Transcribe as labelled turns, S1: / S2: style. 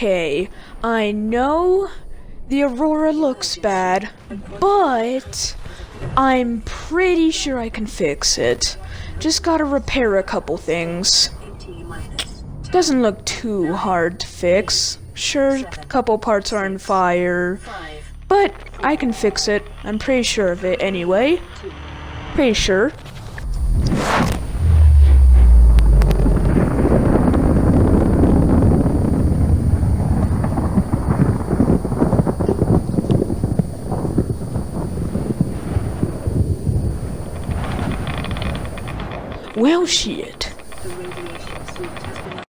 S1: Okay, I know the Aurora looks bad, but I'm pretty sure I can fix it. Just gotta repair a couple things. Doesn't look too hard to fix. Sure, a couple parts are on fire, but I can fix it. I'm pretty sure of it anyway. Pretty sure. Well, shit.